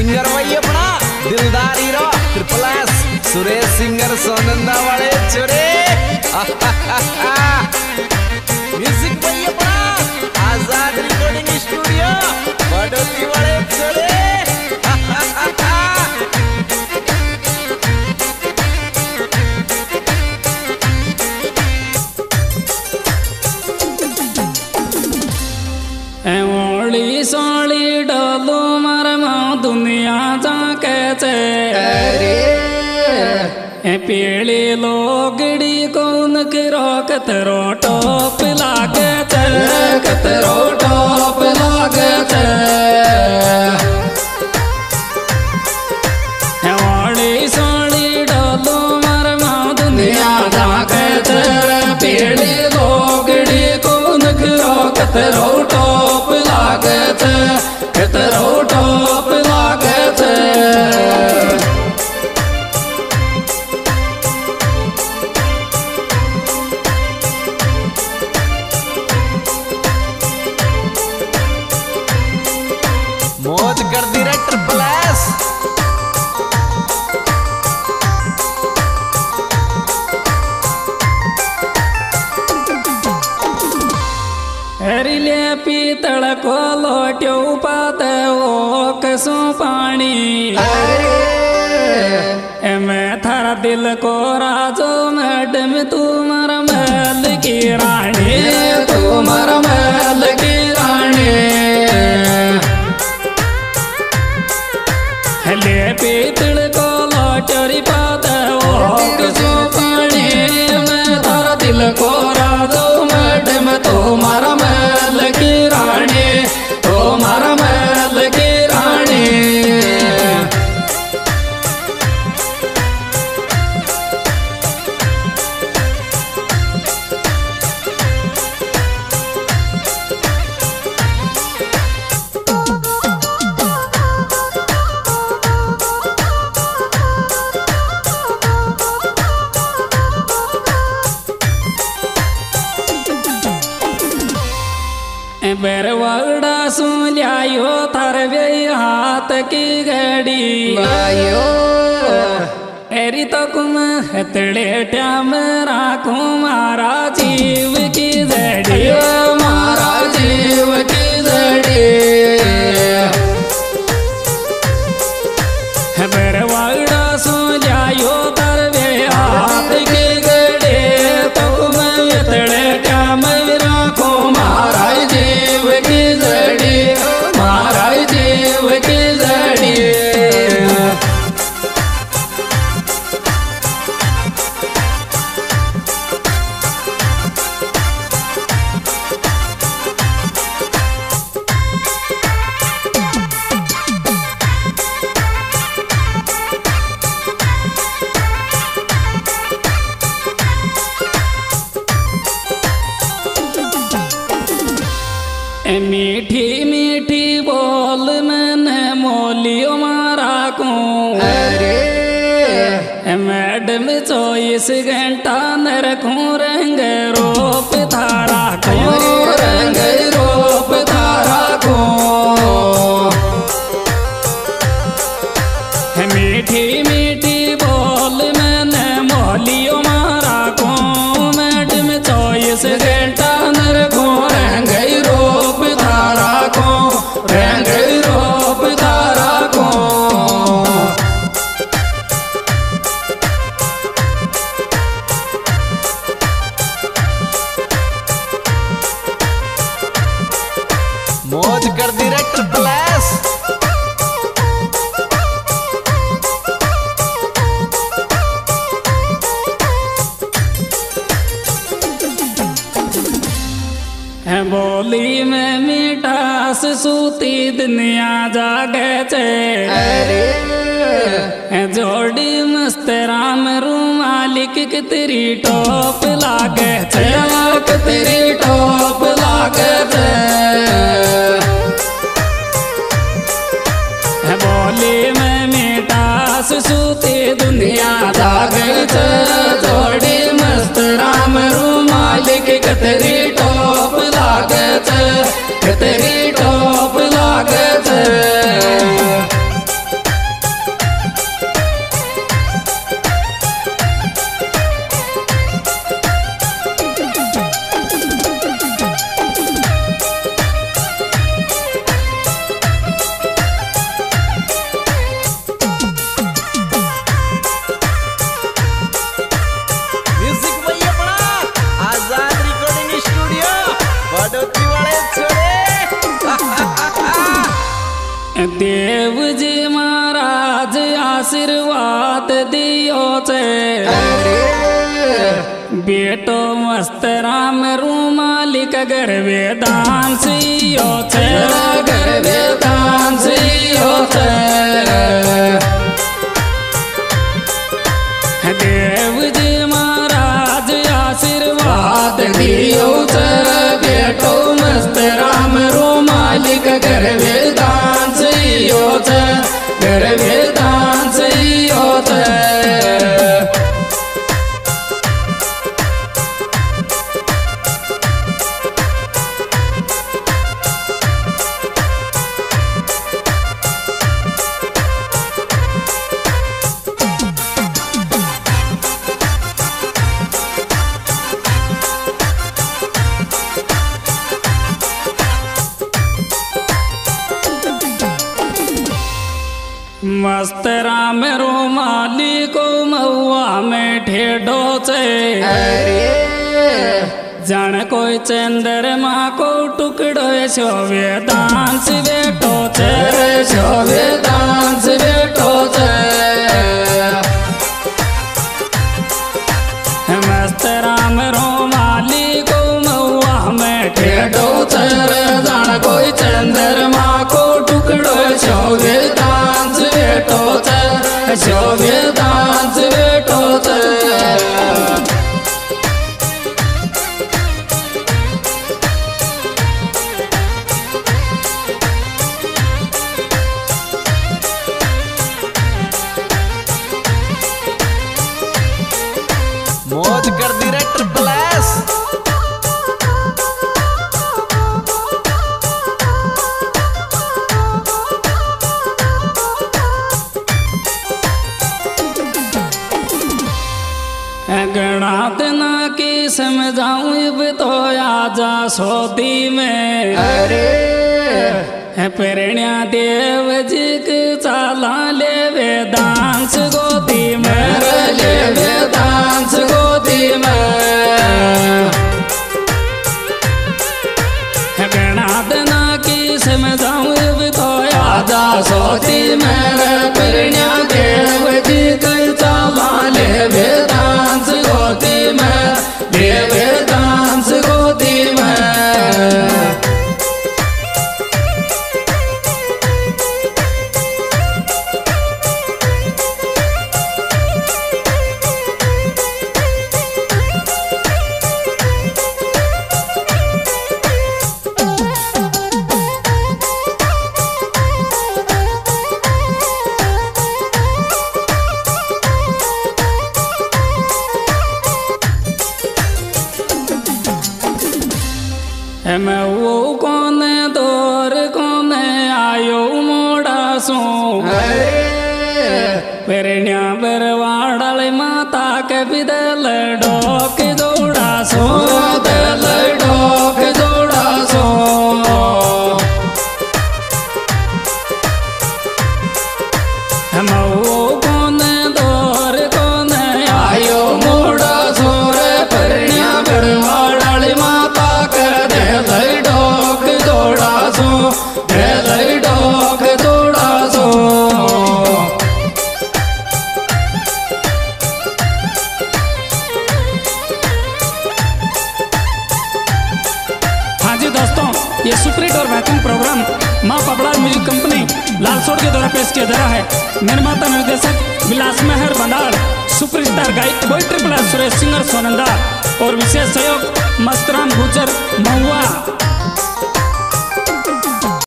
Singer वही अपना दिलदार hero triple S Suresh singer Sonanda वाले चोरे। म्यूजिक वही अपना आजाद रिकॉर्डिंग स्टूडियो बडोली वाले चोरे। सोली डोलू मरमा दुनिया जाके पीली लोगड़ी कौन करो कतरो टोप लागे कतरो टोप लागे सोली डोलू मरमा दुनिया जाके पीली लोगड़ी कौन करो कतरो टोप लागे कतरो टोप लागे मौज कर दी रे ट्रिपल एस। हरिले पीतल को लोट्यो पाते वो कसो पानी मैं थारा दिल को राजो मैडम तुम्हारा महल की रानी तुम्हारा महल की रानी। हले पीतल को लोटरी पाते वो कसो पानी मैं थारा दिल को राजो मैडम तुम्हारा महल की रानी तुम्हारा महल की रानी। बेरवाड़ा सुलियायो थारवे हाथ की घड़ी एरी तो कुम हतड़े ट्याम राखो मारा जीव की जड़ी मारा जीव की जड़ी। बेरवाड़ा सुलियायो थारवे हाथ की घड़ी तो कुम हतड़े ट्याम राखो मारा जीव की जड़ी मारा जीव की जड़ी। मीठी मीठी बोल मैंने मोलियो मारा को मैडम 24 घंटा न रखूं रंग रोप थारा को रंग रोप थारा को। मीठी मीठी बोल मैंने मोलियो मारा को मैडम 24 घंटा न रखूं रंग रोप थारा को रंग रोप थारा को। मौज कर दी रे ट्रिपल एस। बोली में मिठास सूती दुनिया जागे जोड़ी मस्त राम रूमालिक कितरी टॉप लागे कितरी टॉप लागे। बोली में मिठास सूती दुनिया जागे जोड़ी मस्त राम रूमालिक कितरी टॉप लागे कितरी टॉप लागे। देव जी महाराज आशीर्वाद दियो छे बेटो मस्त राम रूमालिक गर्भे दान सियो छे गर्भे दान सियो छे देव जी महाराज आशीर्वाद दियो छे बेटो मस्त राम रूमालिक गर्भे दान सियो छे गर्भे दान सियो छे मस्त राम रोमाली को महुआ में ठेडो छे जान कोई चंद्रमा को टुकड़ो शोभे दांस बेटो छे शोभे दांस बेटो छे मस्त राम रोमाली को महुआ में ठेडो छे जान कोई चंद्रमा को टुकड़ो शोभे दांस बेटो छे शोभे दांस बेटो छे मौज कर दी रे ट्रिपल एस। गणा दिना की समझाऊं अब तो आजा सोती में प्रेरणा देव जी के चाला ले वेदांश गोदी में ले वेदांश गोदी में गणा दिना की समझाऊं अब तो आजा सोती में प्रेरणा देव जी के चाला ले वेदांश गोदी में ले वेदांश गोदी में मैं वो कोने दौर कोने आयो मोड़ा सो प्रेरणा बरवाड़ाले माता के बिदल डोक जोड़ा सो दल डोक जोड़ा सो मैं वो कोने दौर कोने आयो मोड़ा सो रे प्रेरणा बरवाड़ाले माता डोक जोड़ा सो डोक जोड़ा सो हाँ जी दोस्तों, ये सुप्रीट और महत्वपूर्ण प्रोग्राम माँ पबड़ा म्यूजिक कंपनी लालसोट के द्वारा पेश किया जा रहा है। निर्माता निर्देशक विलास मेहर बंडार, सुपरस्टार गायक boy triple S Suresh singer Sonanda और विशेष सहयोग मस्तराम गुजर महुआ।